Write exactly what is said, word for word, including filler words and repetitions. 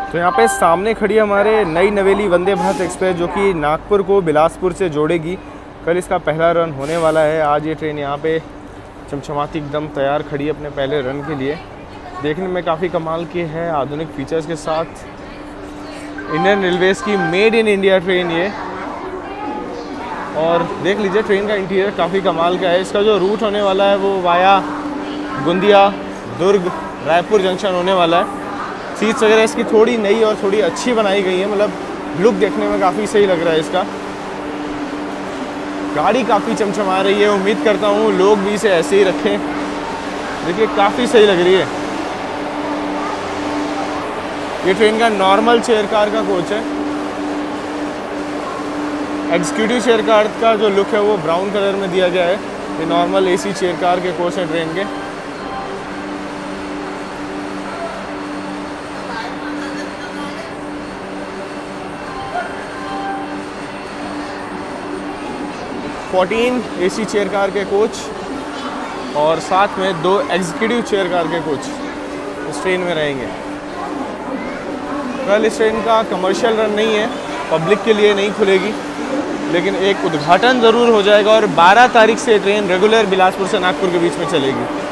तो यहाँ पे सामने खड़ी है हमारे नई नवेली वंदे भारत एक्सप्रेस, जो कि नागपुर को बिलासपुर से जोड़ेगी। कल इसका पहला रन होने वाला है। आज ये ट्रेन यहाँ पे चमचमाती एकदम तैयार खड़ी है अपने पहले रन के लिए। देखने में काफ़ी कमाल की है, आधुनिक फीचर्स के साथ। इंडियन रेलवेज़ की मेड इन इंडिया ट्रेन ये। और देख लीजिए ट्रेन का इंटीरियर काफ़ी कमाल का है। इसका जो रूट होने वाला है वो वाया गोंदिया, दुर्ग, रायपुर जंक्शन होने वाला है। सीट्स वगैरह इसकी थोड़ी नई और थोड़ी अच्छी बनाई गई है, मतलब लुक देखने में काफ़ी सही लग रहा है इसका। गाड़ी काफ़ी चमचमा रही है, उम्मीद करता हूँ लोग भी इसे ऐसे ही रखें। देखिए काफ़ी सही लग रही है। ये ट्रेन का नॉर्मल चेयर कार का कोच है। एग्जीक्यूटिव चेयर कार का जो लुक है वो ब्राउन कलर में दिया गया है। ये नॉर्मल एसी चेयर कार के कोच हैं ट्रेन के। फोर्टीन एसी चेयर कार के कोच और साथ में दो एग्जीक्यूटिव चेयर कार के कोच इस ट्रेन में रहेंगे। कल इस ट्रेन का कमर्शियल रन नहीं है, पब्लिक के लिए नहीं खुलेगी, लेकिन एक उद्घाटन ज़रूर हो जाएगा और बारह तारीख से ट्रेन रेगुलर बिलासपुर से नागपुर के बीच में चलेगी।